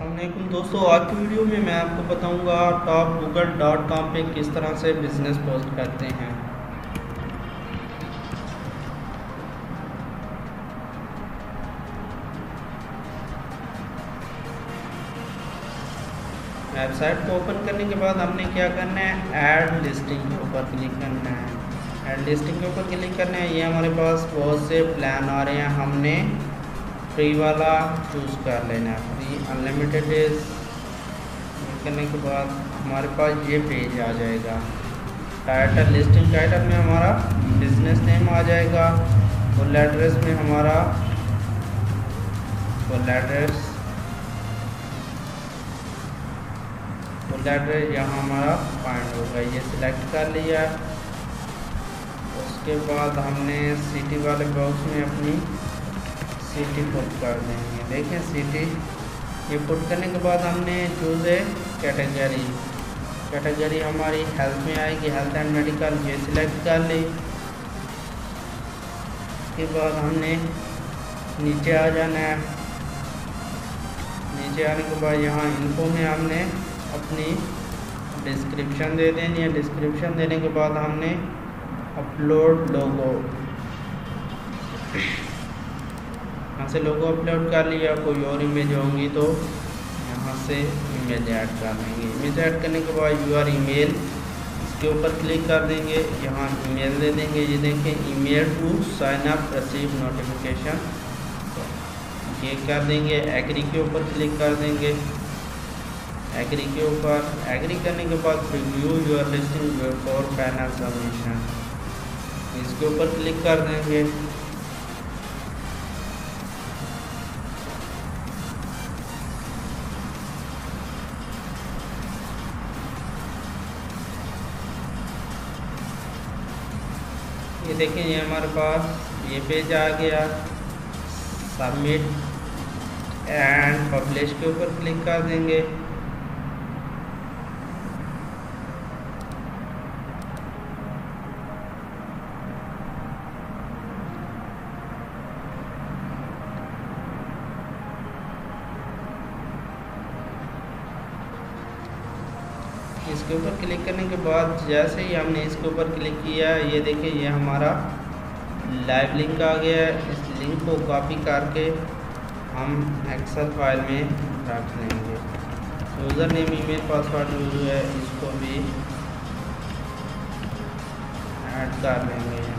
अस्सलामुअलैकुम दोस्तों, आज की वीडियो में मैं आपको बताऊंगा topgoogle.com पे किस तरह से बिज़नेस पोस्ट करते हैं। वेबसाइट को ओपन करने के बाद हमने क्या करना है, ऐड लिस्टिंग के ऊपर क्लिक करना है। ऐड लिस्टिंग के ऊपर क्लिक करना है। ये हमारे पास बहुत से प्लान आ रहे हैं, हमने फ्री वाला चूज़ कर लेना है। फ्री अनलिमिटेड डेज करने के बाद हमारे पास ये पेज आ जाएगा। टाइटल, लिस्टिंग टाइटल में हमारा बिजनेस नेम आ जाएगा। फुल एड्रेस में हमारा फुल एड्रेस यहाँ हमारा फाइंड होगा। ये सिलेक्ट कर लिया। उसके बाद हमने सिटी वाले बॉक्स में अपनी सिटी पुट कर देंगे। देखें सिटी, ये पुट करने के बाद हमने चूज़ ए कैटेगरी हमारी हेल्थ में आएगी, हेल्थ एंड मेडिकल, ये सिलेक्ट कर ली। उसके बाद हमने नीचे आ जाना है। नीचे आने के बाद यहाँ इन्फो में हमने अपनी डिस्क्रिप्शन दे देनी है। डिस्क्रिप्शन देने के बाद हमने अपलोड लोगो, यहाँ से लोगो अपलोड कर लिया। कोई और इमेज होंगी तो यहाँ से इमेज ऐड कर देंगे। इमेज ऐड करने के बाद यूआर ईमेल, इसके ऊपर क्लिक कर देंगे। यहाँ ईमेल दे देंगे। ये देखें, email to sign up receive notification, ये कर देंगे। एग्री के ऊपर क्लिक कर देंगे। एग्री के ऊपर एग्री करने के बाद preview your listing for panel submission, इसके ऊपर क्लिक कर देंगे। ये देखें, ये हमारे पास ये पेज आ गया। सबमिट एंड पब्लिश के ऊपर क्लिक कर देंगे। इसके ऊपर क्लिक करने के बाद जैसे ही हमने इसके ऊपर क्लिक किया, ये देखिए ये हमारा लाइव लिंक आ गया है। इस लिंक को कॉपी करके हम एक्सेल फाइल में रख लेंगे। User name, email, password use है, इसको भी ऐड कर लेंगे।